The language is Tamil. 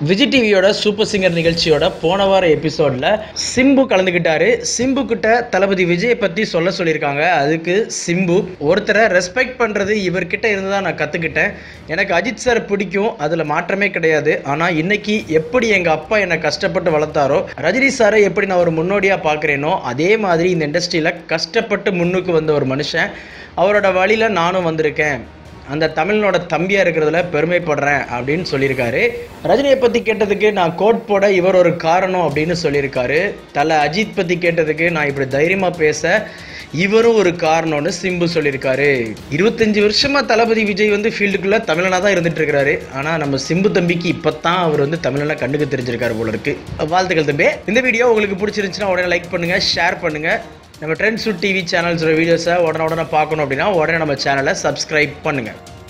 விஜய் டிவியோட சூப்பர் சிங்கர் நிகழ்ச்சியோட போன வார எபிசோடில் சிம்பு கலந்துக்கிட்டாரு. சிம்பு கிட்ட தளபதி விஜயை பற்றி சொல்லியிருக்காங்க. அதுக்கு சிம்பு ஒருத்தரை ரெஸ்பெக்ட் பண்ணுறது இவர்கிட்ட இருந்து தான் நான் கற்றுக்கிட்டேன். எனக்கு அஜித் சார் பிடிக்கும், அதில் மாற்றமே கிடையாது. ஆனால் இன்னைக்கு எப்படி எங்கள் அப்பா என்னை கஷ்டப்பட்டு வளர்த்தாரோ, ரஜினி சாரை எப்படி நான் ஒரு முன்னோடியாக பார்க்குறேனோ, அதே மாதிரி இந்த இண்டஸ்ட்ரியில் கஷ்டப்பட்டு முன்னுக்கு வந்த ஒரு மனுஷன், அவரோட வழியில் நானும் வந்திருக்கேன். அந்த தமிழனோட தம்பியாக இருக்கிறதுல பெருமைப்படுறேன் அப்படின்னு சொல்லியிருக்காரு. ரஜினியை பற்றி கேட்டதுக்கு நான் கோட் போட இவர் ஒரு காரணம் அப்படின்னு சொல்லியிருக்காரு. தலை அஜித் பற்றி கேட்டதுக்கு நான் இப்படி தைரியமாக பேச இவரும் ஒரு காரணம்னு சிம்பு சொல்லியிருக்காரு. 25 வருஷமாக தளபதி விஜய் ஃபீல்டுக்குள்ளே தமிழனாக தான் இருந்துட்டு இருக்கிறாரு. ஆனால் நம்ம சிம்பு தம்பிக்கு இப்போ தான் அவர் தமிழனை கண்டுக்கு தெரிஞ்சிருக்காரு போல இருக்கு. வாழ்த்துக்கள் தம்பி. இந்த வீடியோ உங்களுக்கு பிடிச்சிருந்துச்சுன்னா உடனே லைக் பண்ணுங்கள், ஷேர் பண்ணுங்கள். நம்ம ட்ரெண்ட்ஸ்வுட் டிவி சேனல்ஸோட வீடியோஸை உடனே பார்க்கணும் அப்படின்னா உடனே நம்ம சேனலை சப்ஸ்கிரைப் பண்ணுங்கள்.